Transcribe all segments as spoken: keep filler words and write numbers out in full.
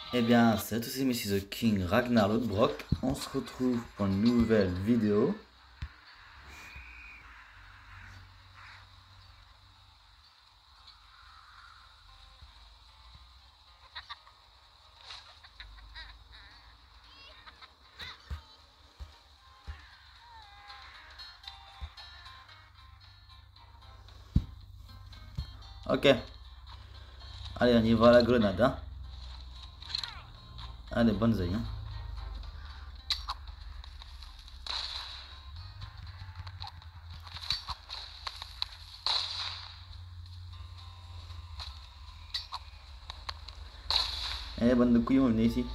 Eh bien, salut à tous, c'est The King Ragnar Lodbrok. On se retrouve pour une nouvelle vidéo. Ok. Allez, on y va à la grenade. Hein. Allez, bonnes ailes. Hein. Allez, bande de couillons, venez ici.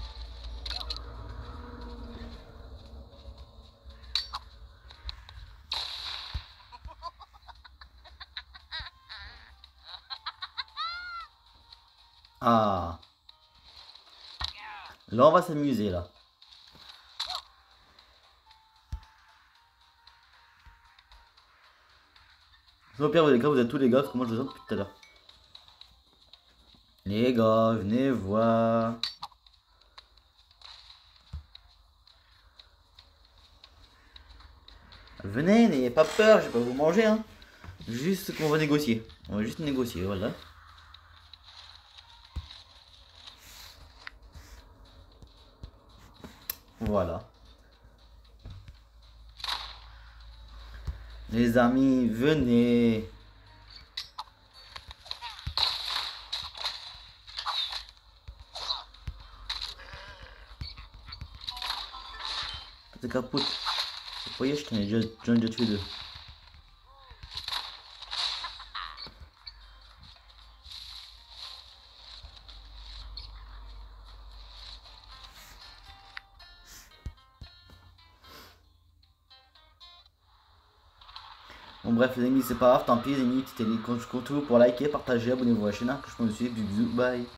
Ah. Là, on va s'amuser, là. Au pire, les gars, vous êtes tous les gars, parce que moi, je les entends depuis tout à l'heure. Les gars, venez voir. Venez, n'ayez pas peur, je vais pas vous manger. Hein. Juste qu'on va négocier. On va juste négocier, voilà. Voilà. Les amis, venez. T'es capote. Vous voyez, je t'en ai déjà, j'en ai déjà tué deux. Bon bref les amis, c'est pas grave, tant pis les amis, c'était les comptes pour liker, partager, abonnez-vous à la chaîne, hein, que je me suis, bisous, bye.